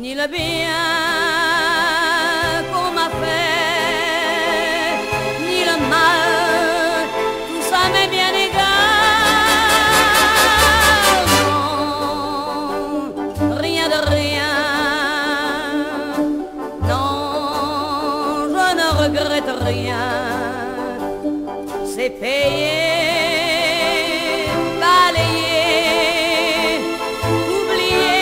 ni le bien qu'on m'a fait, ni le mal, tout ça m'est bien égal. Non, rien de rien, non, je ne regrette rien. C'est payé, balayé, oublié.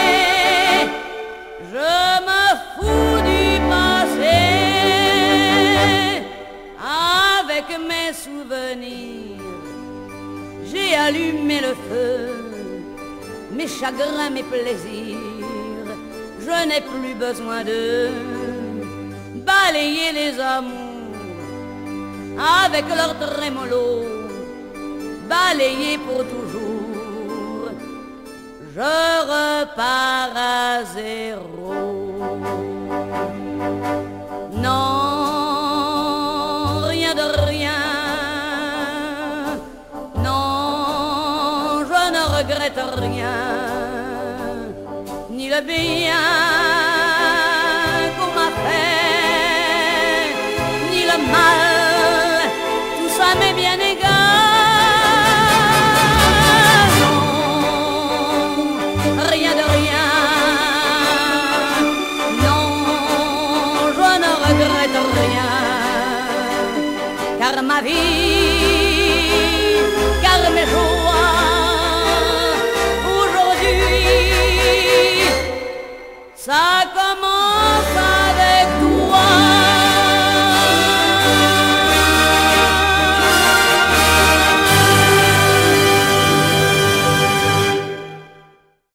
Je me fous du passé avec mes souvenirs. J'ai allumé le feu, mes chagrins, mes plaisirs. Je n'ai plus besoin de balayer les amours avec leur trémolo, balayé pour toujours. Je repars à zéro. Non, rien de rien. Non, je ne regrette rien, ni le bien qu'on m'a fait, ni le mal. Ça m'est bien égal. Non, rien de rien. Non, je ne regrette rien. Car ma vie, car mes jours